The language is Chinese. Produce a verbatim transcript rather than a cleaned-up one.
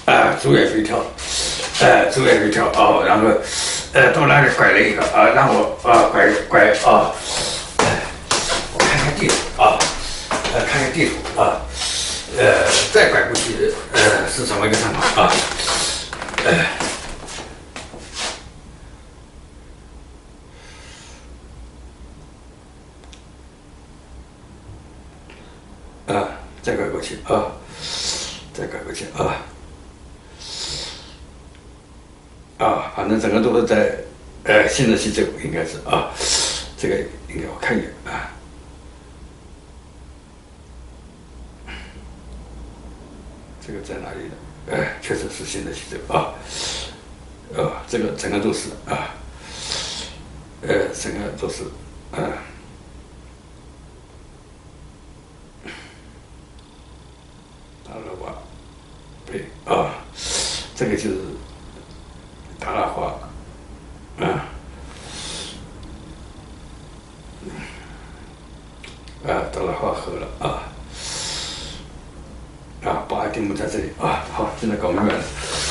啊，竹叶飞条，呃，竹叶飞条啊，然后呃到那里拐了一个啊，让我啊拐拐啊，我看看地图啊，呃看看地图啊，呃再拐过去呃是什么一个状况啊？呃。啊，再拐过去啊，再拐过去啊，啊，反正整个都是在呃新泽西这个应该是啊，这个应该我看一眼啊，这个在哪里的？呃，确实是新泽西这个啊，呃，这个整个都是啊，呃，整个都是啊。达拉瓦，对啊，这个就是达拉华啊啊，达拉华河了啊啊，巴尔的摩在这里啊，好，现在搞明白了。